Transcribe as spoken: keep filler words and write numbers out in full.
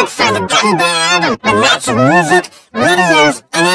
look for the Gummy Bear with lots of music, videos, and